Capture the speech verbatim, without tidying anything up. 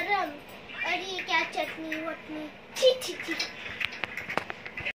गरम। और ये क्या चटनी वटनी, छी छी छी।